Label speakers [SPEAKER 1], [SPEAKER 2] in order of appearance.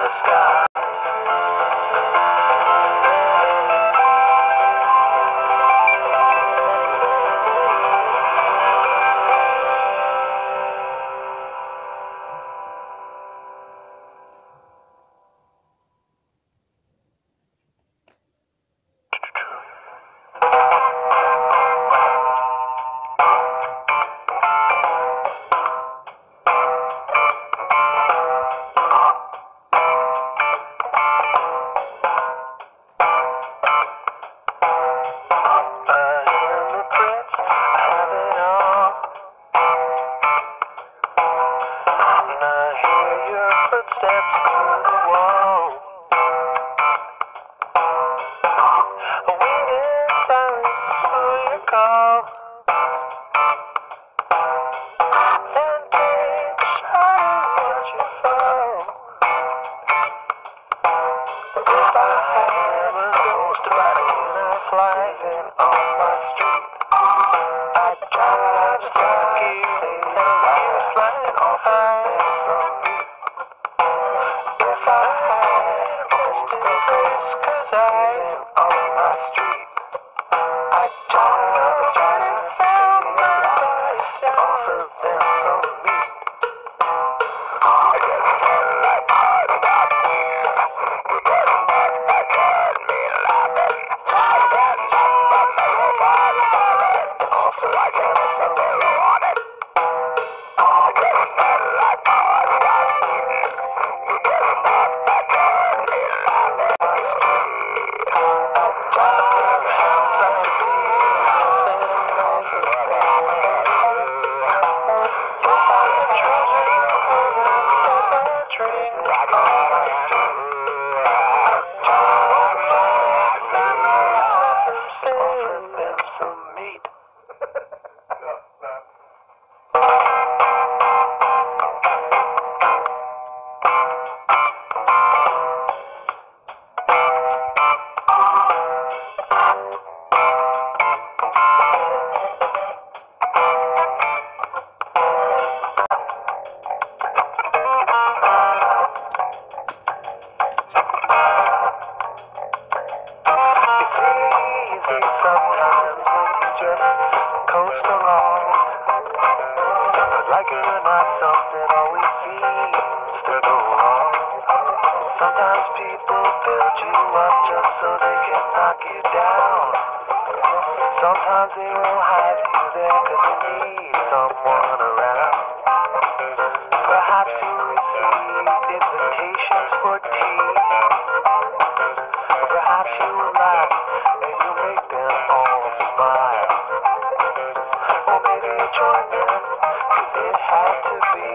[SPEAKER 1] the sky. Footsteps through the wall. I wait in silence for your call. And take a shot and watch you fall. If I had a ghost body flying on my street, I'd drive as rocky stairs, sliding off of them some beat. If I had a ghost of risk, 'cause I'm on my street, I'd drive as rocky stairs, and offer them some meat. I get a like hard about me. We get a that got me laughing. I guess just from the robot and offer them something they wanted. I get a like hard about me. We get a that got me laughing. My street, I drive sometimes stairs and offer them some meat. If I had treasures, those nonsense I dream right on my street. Offer them some meat. It's easy sometimes when you just coast along, but like it or not, something always seems to go wrong. Sometimes people build you up just so they can knock you down. Sometimes they will have you there 'cause they need someone around. Perhaps you received invitations for tea. Perhaps you will laugh and you make them all smile. Or maybe you join them 'cause it had to be.